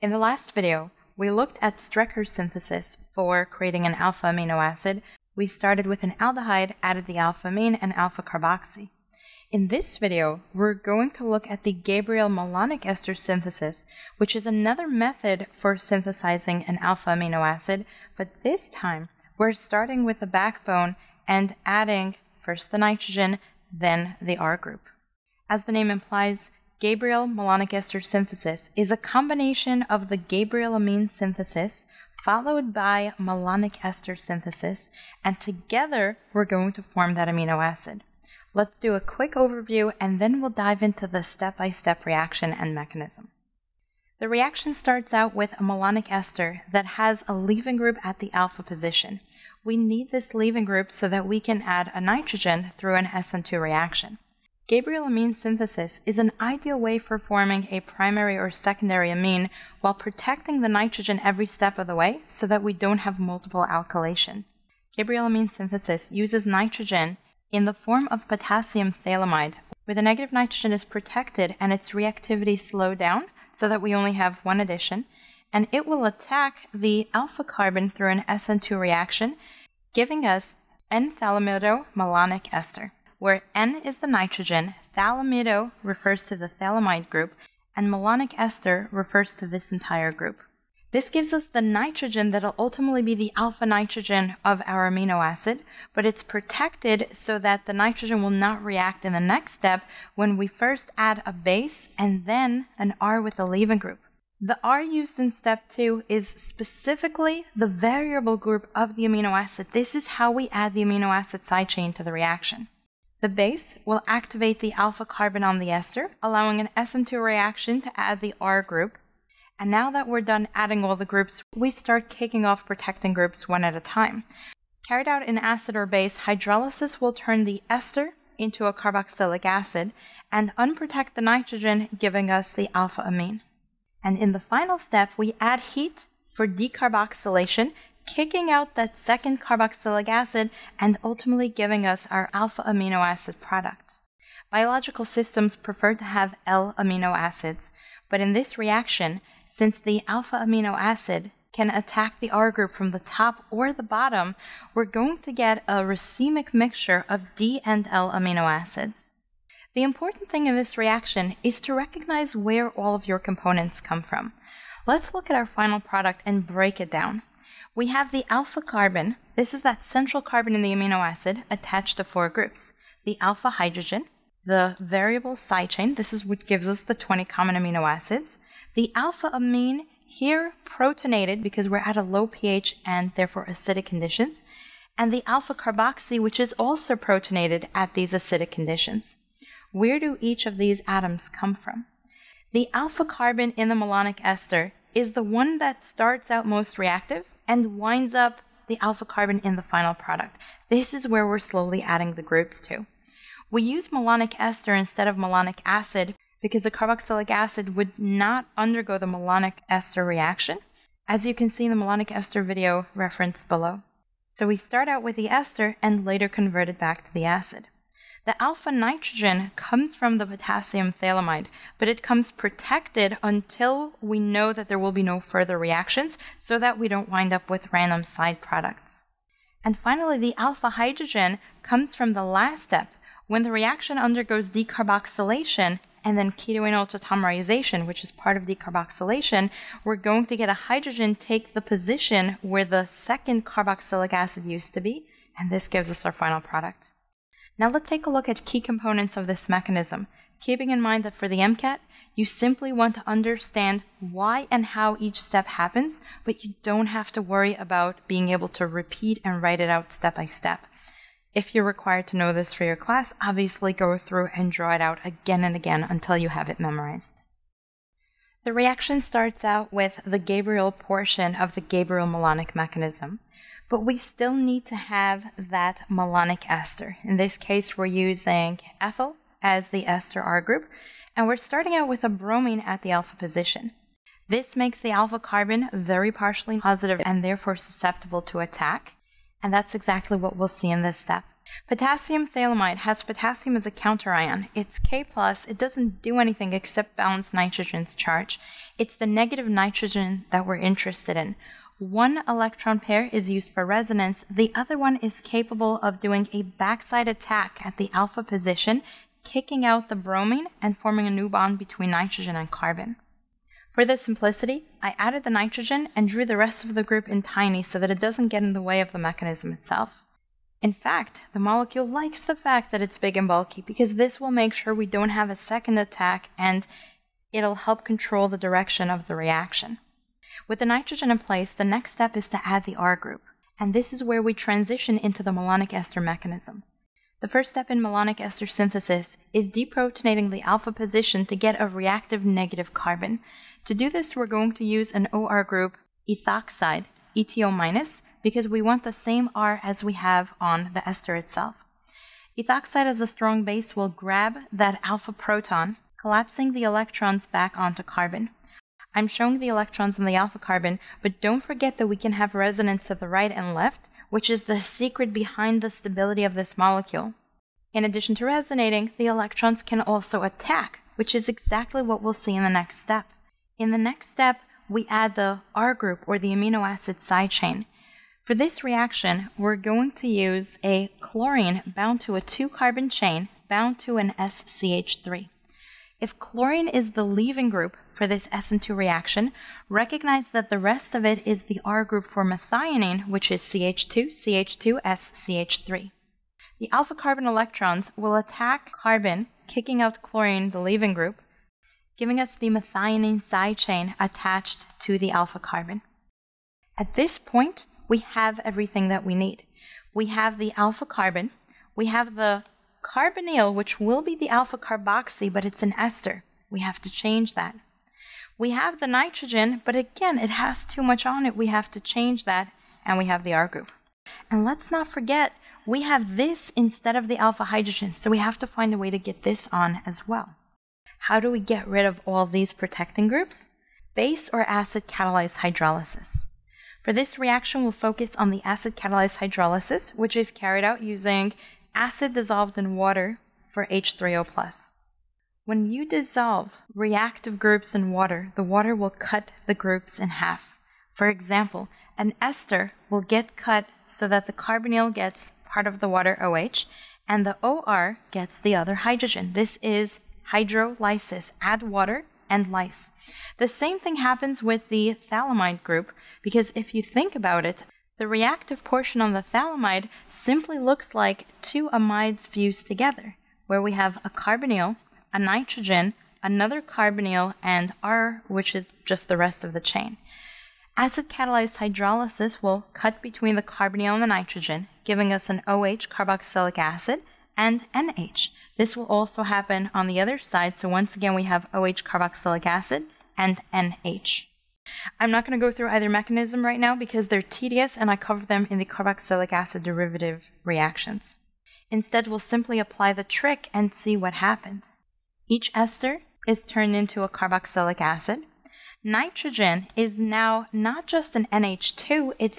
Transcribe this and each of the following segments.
In the last video, we looked at Strecker synthesis for creating an alpha amino acid. We started with an aldehyde, added the alpha amine and alpha carboxy. In this video, we're going to look at the Gabriel Malonic Ester synthesis, which is another method for synthesizing an alpha amino acid, but this time we're starting with the backbone and adding first the nitrogen, then the R group. As the name implies, Gabriel Malonic Ester synthesis is a combination of the Gabriel amine synthesis followed by malonic ester synthesis, and together we're going to form that amino acid. Let's do a quick overview and then we'll dive into the step-by-step reaction and mechanism. The reaction starts out with a malonic ester that has a leaving group at the alpha position. We need this leaving group so that we can add a nitrogen through an SN2 reaction. Gabriel amine synthesis is an ideal way for forming a primary or secondary amine while protecting the nitrogen every step of the way so that we don't have multiple alkylation. Gabriel amine synthesis uses nitrogen in the form of potassium phthalimide, where the negative nitrogen is protected and its reactivity slowed down so that we only have one addition, and it will attack the alpha carbon through an SN2 reaction, giving us N-thalidomide malonic ester, where N is the nitrogen, thalidomide refers to the phthalimide group, and malonic ester refers to this entire group. This gives us the nitrogen that will ultimately be the alpha nitrogen of our amino acid, but it's protected so that the nitrogen will not react in the next step when we first add a base and then an R with a leaving group. The R used in step 2 is specifically the variable group of the amino acid. This is how we add the amino acid side chain to the reaction. The base will activate the alpha carbon on the ester, allowing an SN2 reaction to add the R group. And now that we're done adding all the groups, we start kicking off protecting groups one at a time. Carried out in acid or base, hydrolysis will turn the ester into a carboxylic acid and unprotect the nitrogen, giving us the alpha amine. And in the final step, we add heat for decarboxylation, kicking out that second carboxylic acid and ultimately giving us our alpha amino acid product. Biological systems prefer to have L amino acids, but in this reaction, since the alpha amino acid can attack the R group from the top or the bottom, we're going to get a racemic mixture of D and L amino acids. The important thing in this reaction is to recognize where all of your components come from. Let's look at our final product and break it down. We have the alpha carbon, this is that central carbon in the amino acid, attached to 4 groups. The alpha hydrogen, the variable side chain, this is what gives us the 20 common amino acids. The alpha amine, here protonated because we're at a low pH and therefore acidic conditions. And the alpha carboxy, which is also protonated at these acidic conditions. Where do each of these atoms come from? The alpha carbon in the malonic ester is the one that starts out most reactive and winds up the alpha carbon in the final product. This is where we're slowly adding the groups to. We use malonic ester instead of malonic acid because the carboxylic acid would not undergo the malonic ester reaction, as you can see in the malonic ester video referenced below. So we start out with the ester and later convert it back to the acid. The alpha nitrogen comes from the potassium phthalimide, but it comes protected until we know that there will be no further reactions so that we don't wind up with random side products. And finally, the alpha hydrogen comes from the last step. When the reaction undergoes decarboxylation and then keto-enol tautomerization, which is part of decarboxylation, we're going to get a hydrogen take the position where the second carboxylic acid used to be, and this gives us our final product. Now let's take a look at key components of this mechanism, keeping in mind that for the MCAT, you simply want to understand why and how each step happens, but you don't have to worry about being able to repeat and write it out step by step. If you're required to know this for your class, obviously go through and draw it out again and again until you have it memorized. The reaction starts out with the Gabriel portion of the Gabriel malonic mechanism. But we still need to have that malonic ester. In this case, we're using ethyl as the ester R group, and we're starting out with a bromine at the alpha position. This makes the alpha carbon very partially positive and therefore susceptible to attack, and that's exactly what we'll see in this step. Potassium phthalimide has potassium as a counterion. It's K+, it doesn't do anything except balance nitrogen's charge. It's the negative nitrogen that we're interested in. One electron pair is used for resonance, the other one is capable of doing a backside attack at the alpha position, kicking out the bromine and forming a new bond between nitrogen and carbon. For this simplicity, I added the nitrogen and drew the rest of the group in tiny so that it doesn't get in the way of the mechanism itself. In fact, the molecule likes the fact that it's big and bulky because this will make sure we don't have a second attack and it'll help control the direction of the reaction. With the nitrogen in place, the next step is to add the R group, and this is where we transition into the Malonic Ester mechanism. The first step in Malonic Ester synthesis is deprotonating the alpha position to get a reactive negative carbon. To do this, we're going to use an OR group, ethoxide, ETO-, because we want the same R as we have on the ester itself. Ethoxide as a strong base will grab that alpha proton, collapsing the electrons back onto carbon. I'm showing the electrons in the alpha carbon, but don't forget that we can have resonance to the right and left, which is the secret behind the stability of this molecule. In addition to resonating, the electrons can also attack, which is exactly what we'll see in the next step. In the next step, we add the R group, or the amino acid side chain. For this reaction, we're going to use a chlorine bound to a 2-carbon chain bound to an SCH3. If chlorine is the leaving group for this SN2 reaction, recognize that the rest of it is the R group for methionine, which is CH2, CH2, SCH3. The alpha carbon electrons will attack carbon, kicking out chlorine, the leaving group, giving us the methionine side chain attached to the alpha carbon. At this point, we have everything that we need. We have the alpha carbon, we have the carbonyl, which will be the alpha carboxy, but it's an ester. We have to change that. We have the nitrogen, but again, it has too much on it. We have to change that, and we have the R group. And let's not forget, we have this instead of the alpha hydrogen, so we have to find a way to get this on as well. How do we get rid of all these protecting groups? Base or acid catalyzed hydrolysis. For this reaction, we'll focus on the acid catalyzed hydrolysis, which is carried out using acid dissolved in water for H3O+. When you dissolve reactive groups in water, the water will cut the groups in half. For example, an ester will get cut so that the carbonyl gets part of the water OH, and the OR gets the other hydrogen. This is hydrolysis, add water and lyse. The same thing happens with the phthalimide group, because if you think about it, the reactive portion on the phthalimide simply looks like two amides fused together, where we have a carbonyl, a nitrogen, another carbonyl, and R, which is just the rest of the chain. Acid-catalyzed hydrolysis will cut between the carbonyl and the nitrogen, giving us an OH carboxylic acid, and NH. This will also happen on the other side, so once again we have OH carboxylic acid and NH. I'm not going to go through either mechanism right now because they're tedious and I cover them in the carboxylic acid derivative reactions. Instead, we'll simply apply the trick and see what happened. Each ester is turned into a carboxylic acid. Nitrogen is now not just an NH2, it's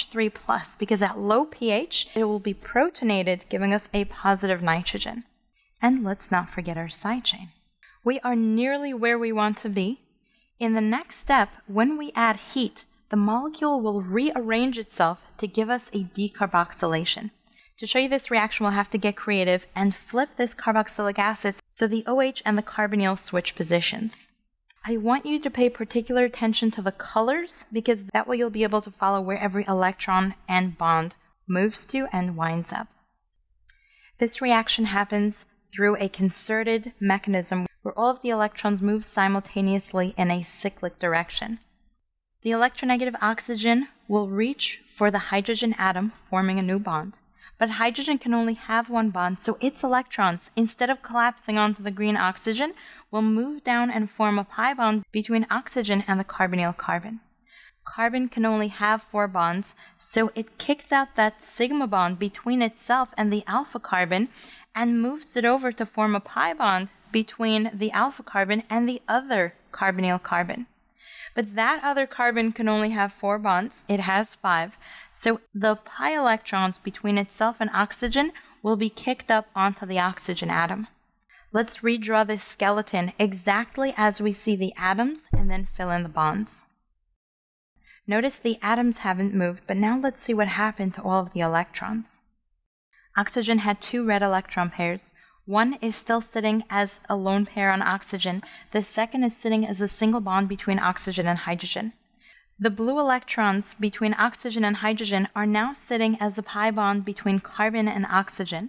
NH3+, because at low pH, it will be protonated, giving us a positive nitrogen. And let's not forget our side chain. We are nearly where we want to be. In the next step, when we add heat, the molecule will rearrange itself to give us a decarboxylation. To show you this reaction, we'll have to get creative and flip this carboxylic acid so the OH and the carbonyl switch positions. I want you to pay particular attention to the colors because that way you'll be able to follow where every electron and bond moves to and winds up. This reaction happens through a concerted mechanism where all of the electrons move simultaneously in a cyclic direction. The electronegative oxygen will reach for the hydrogen atom, forming a new bond. But hydrogen can only have one bond, so its electrons, instead of collapsing onto the green oxygen, will move down and form a pi bond between oxygen and the carbonyl carbon. Carbon can only have 4 bonds, so it kicks out that sigma bond between itself and the alpha carbon and moves it over to form a pi bond between the alpha carbon and the other carbonyl carbon. But that other carbon can only have 4 bonds. It has 5. So the pi electrons between itself and oxygen will be kicked up onto the oxygen atom. Let's redraw this skeleton exactly as we see the atoms and then fill in the bonds. Notice the atoms haven't moved, but now let's see what happened to all of the electrons. Oxygen had 2 red electron pairs. One is still sitting as a lone pair on oxygen. The second is sitting as a single bond between oxygen and hydrogen. The blue electrons between oxygen and hydrogen are now sitting as a pi bond between carbon and oxygen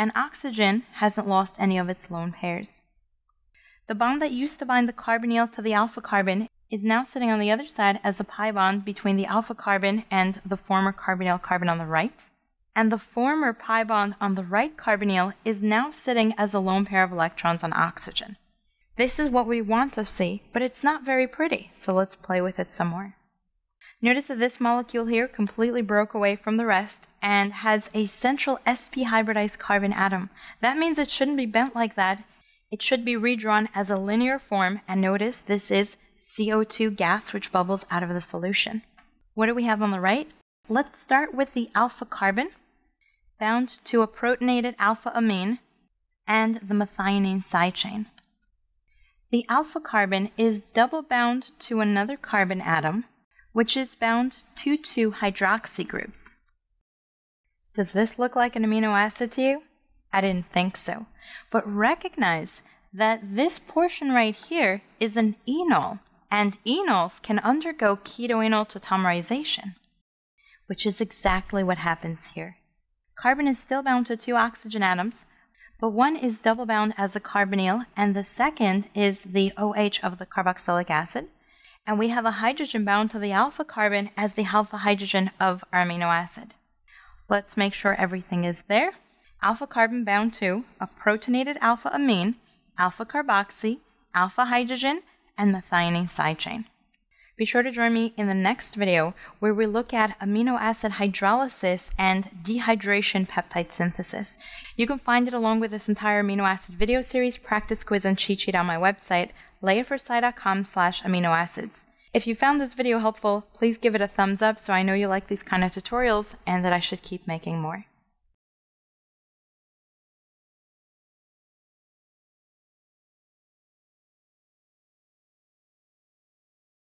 hasn't lost any of its lone pairs. The bond that used to bind the carbonyl to the alpha carbon is now sitting on the other side as a pi bond between the alpha carbon and the former carbonyl carbon on the right. And the former pi bond on the right carbonyl is now sitting as a lone pair of electrons on oxygen. This is what we want to see, but it's not very pretty, so let's play with it some more. Notice that this molecule here completely broke away from the rest and has a central sp hybridized carbon atom. That means it shouldn't be bent like that. It should be redrawn as a linear form, and notice this is CO2 gas which bubbles out of the solution. What do we have on the right? Let's start with the alpha carbon, bound to a protonated alpha amine, and the methionine side chain. The alpha carbon is double bound to another carbon atom, which is bound to 2 hydroxy groups. Does this look like an amino acid to you? I didn't think so. But recognize that this portion right here is an enol, and enols can undergo keto-enol tautomerization, which is exactly what happens here. Carbon is still bound to 2 oxygen atoms, but one is double bound as a carbonyl, and the second is the OH of the carboxylic acid. And we have a hydrogen bound to the alpha carbon as the alpha hydrogen of our amino acid. Let's make sure everything is there. Alpha carbon bound to a protonated alpha amine, alpha carboxy, alpha hydrogen, and methionine side chain. Be sure to join me in the next video where we look at amino acid hydrolysis and dehydration peptide synthesis. You can find it along with this entire amino acid video series, practice quiz, and cheat sheet on my website, leiaforsci.com/aminoacids. If you found this video helpful, please give it a thumbs up so I know you like these kind of tutorials and that I should keep making more.